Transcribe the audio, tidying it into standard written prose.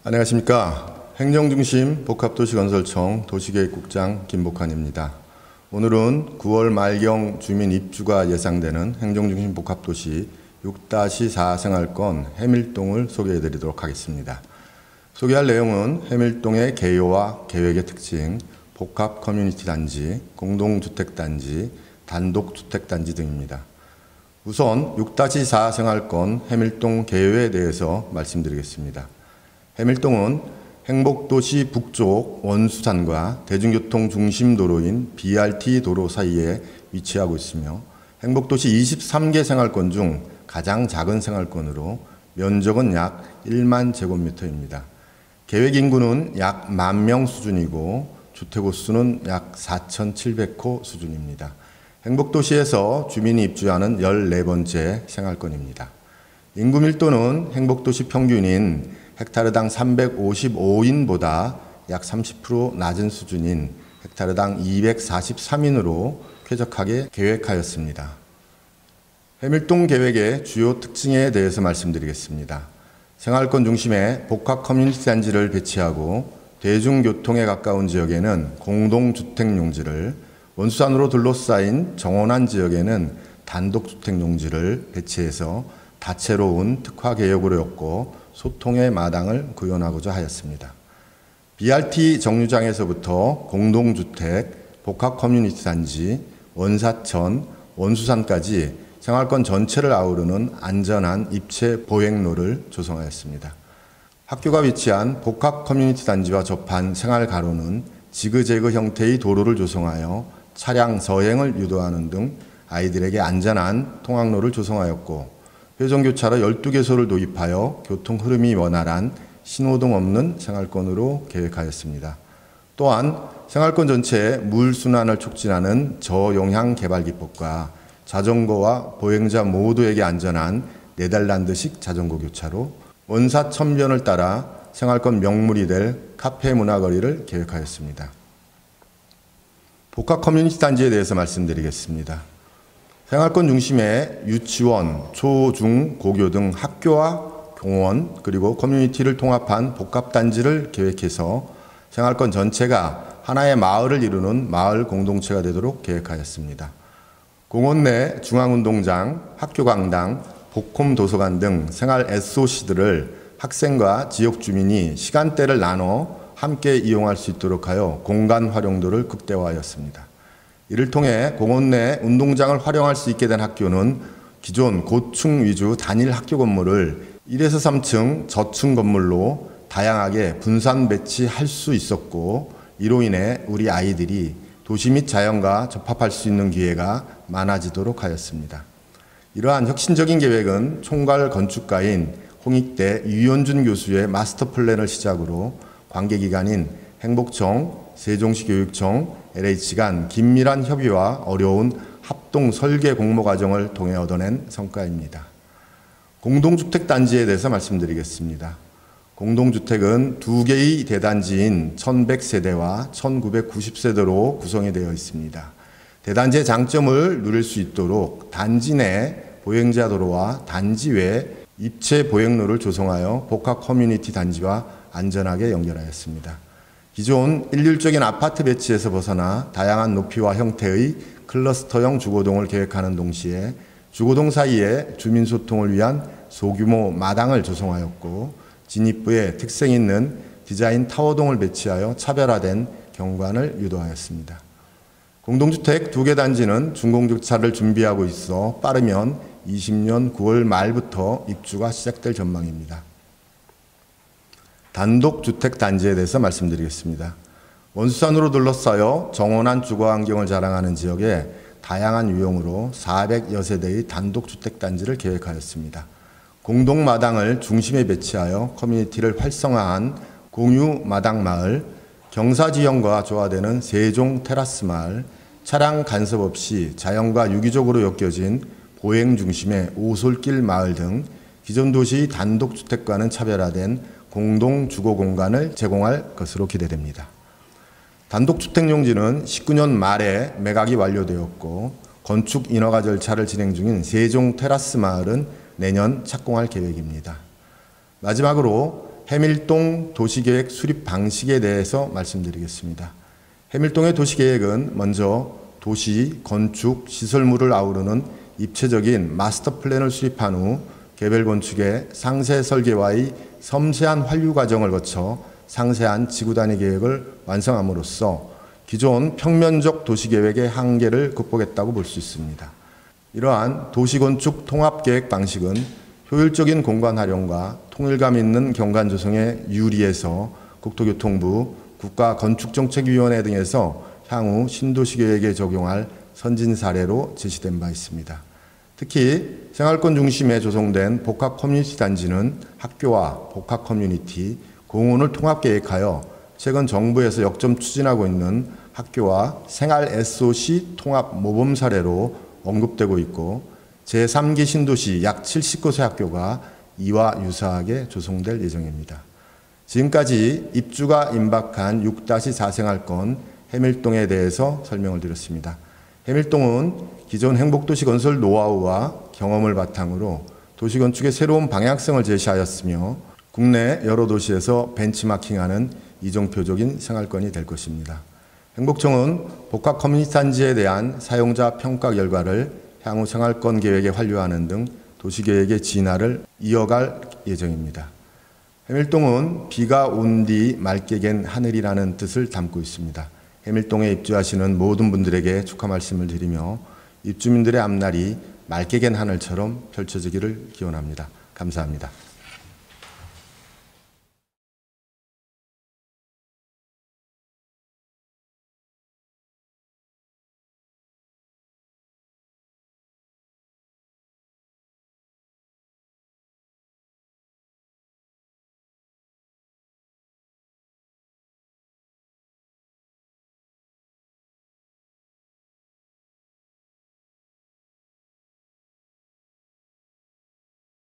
안녕하십니까. 행정중심 복합도시건설청 도시계획국장 김복환입니다. 오늘은 9월 말경 주민 입주가 예상되는 행정중심 복합도시 6-4 생활권 해밀동을 소개해 드리도록 하겠습니다. 소개할 내용은 해밀동의 개요와 계획의 특징, 복합 커뮤니티 단지, 공동주택단지, 단독주택단지 등입니다. 우선 6-4 생활권 해밀동 개요에 대해서 말씀드리겠습니다. 해밀동은 행복도시 북쪽 원수산과 대중교통 중심도로인 BRT 도로 사이에 위치하고 있으며 행복도시 23개 생활권 중 가장 작은 생활권으로 면적은 약 1만 제곱미터입니다. 계획 인구는 약 10,000명 수준이고 주택호 수는 약 4,700호 수준입니다. 행복도시에서 주민이 입주하는 14번째 생활권입니다. 인구 밀도는 행복도시 평균인 헥타르당 355인보다 약 30% 낮은 수준인 헥타르당 243인으로 쾌적하게 계획하였습니다. 해밀동 계획의 주요 특징에 대해서 말씀드리겠습니다. 생활권 중심에 복합 커뮤니티 단지를 배치하고 대중교통에 가까운 지역에는 공동주택 용지를, 원수산으로 둘러싸인 정원한 지역에는 단독주택 용지를 배치해서 다채로운 특화 개혁으로 엮고 소통의 마당을 구현하고자 하였습니다. BRT 정류장에서부터 공동주택, 복합 커뮤니티 단지, 원사천, 원수산까지 생활권 전체를 아우르는 안전한 입체 보행로를 조성하였습니다. 학교가 위치한 복합 커뮤니티 단지와 접한 생활 가로는 지그재그 형태의 도로를 조성하여 차량 서행을 유도하는 등 아이들에게 안전한 통학로를 조성하였고, 회전교차로 12개소를 도입하여 교통 흐름이 원활한 신호등 없는 생활권으로 계획하였습니다. 또한 생활권 전체에 물 순환을 촉진하는 저용량 개발 기법과 자전거와 보행자 모두에게 안전한 네덜란드식 자전거 교차로, 원사천변을 따라 생활권 명물이 될 카페 문화거리를 계획하였습니다. 복합 커뮤니티 단지에 대해서 말씀드리겠습니다. 생활권 중심에 유치원, 초, 중, 고교 등 학교와 공원 그리고 커뮤니티를 통합한 복합단지를 계획해서 생활권 전체가 하나의 마을을 이루는 마을 공동체가 되도록 계획하였습니다. 공원 내 중앙운동장, 학교광당, 복홈 도서관 등 생활 SOC들을 학생과 지역 주민이 시간대를 나눠 함께 이용할 수 있도록 하여 공간 활용도를 극대화하였습니다. 이를 통해 공원 내 운동장을 활용할 수 있게 된 학교는 기존 고층 위주 단일 학교 건물을 1에서 3층 저층 건물로 다양하게 분산 배치할 수 있었고, 이로 인해 우리 아이들이 도시 및 자연과 접합할 수 있는 기회가 많아지도록 하였습니다. 이러한 혁신적인 계획은 총괄 건축가인 홍익대 유현준 교수의 마스터 플랜을 시작으로 관계기관인 행복청, 세종시 교육청, LH 간 긴밀한 협의와 어려운 합동 설계 공모 과정을 통해 얻어낸 성과입니다. 공동주택 단지에 대해서 말씀드리겠습니다. 공동주택은 2개의 대단지인 1100세대와 1990세대로 구성이 되어 있습니다. 대단지의 장점을 누릴 수 있도록 단지 내 보행자 도로와 단지 외 입체 보행로를 조성하여 복합 커뮤니티 단지와 안전하게 연결하였습니다. 기존 일률적인 아파트 배치에서 벗어나 다양한 높이와 형태의 클러스터형 주거동을 계획하는 동시에 주거동 사이에 주민소통을 위한 소규모 마당을 조성하였고, 진입부에 특색 있는 디자인 타워동을 배치하여 차별화된 경관을 유도하였습니다. 공동주택 2개 단지는 준공주차를 준비하고 있어 빠르면 20년 9월 말부터 입주가 시작될 전망입니다. 단독주택 단지에 대해서 말씀드리겠습니다. 원수산으로 둘러싸여 정원한 주거환경을 자랑하는 지역에 다양한 유형으로 400여 세대의 단독주택 단지를 계획하였습니다. 공동마당을 중심에 배치하여 커뮤니티를 활성화한 공유마당마을, 경사지형과 조화되는 세종 테라스마을, 차량 간섭 없이 자연과 유기적으로 엮여진 보행 중심의 오솔길 마을 등 기존 도시 단독주택과는 차별화된 공동주거 공간을 제공할 것으로 기대됩니다. 단독주택 용지는 19년 말에 매각이 완료되었고, 건축 인허가 절차를 진행 중인 세종 테라스 마을은 내년 착공할 계획입니다. 마지막으로 해밀동 도시계획 수립 방식에 대해서 말씀드리겠습니다. 해밀동의 도시계획은 먼저 도시, 건축, 시설물을 아우르는 입체적인 마스터 플랜을 수립한 후 개별 건축의 상세 설계와의 섬세한 환류 과정을 거쳐 상세한 지구 단위 계획을 완성함으로써 기존 평면적 도시계획의 한계를 극복했다고 볼 수 있습니다. 이러한 도시건축 통합계획 방식은 효율적인 공간 활용과 통일감 있는 경관 조성에 유리해서 국토교통부, 국가건축정책위원회 등에서 향후 신도시계획에 적용할 선진 사례로 제시된 바 있습니다. 특히 생활권 중심에 조성된 복합 커뮤니티 단지는 학교와 복합 커뮤니티, 공원을 통합 계획하여 최근 정부에서 역점 추진하고 있는 학교와 생활 SOC 통합 모범 사례로 언급되고 있고 제3기 신도시 약 70곳의 학교가 이와 유사하게 조성될 예정입니다. 지금까지 입주가 임박한 6-4 생활권 해밀동에 대해서 설명을 드렸습니다. 해밀동은 기존 행복도시 건설 노하우와 경험을 바탕으로 도시건축의 새로운 방향성을 제시하였으며 국내 여러 도시에서 벤치마킹하는 이정표적인 생활권이 될 것입니다. 행복청은 복합 커뮤니티 단지에 대한 사용자 평가 결과를 향후 생활권 계획에 환류하는 등 도시계획의 진화를 이어갈 예정입니다. 해밀동은 비가 온 뒤 맑게 갠 하늘이라는 뜻을 담고 있습니다. 해밀동에 입주하시는 모든 분들에게 축하 말씀을 드리며 입주민들의 앞날이 맑게 갠 하늘처럼 펼쳐지기를 기원합니다. 감사합니다.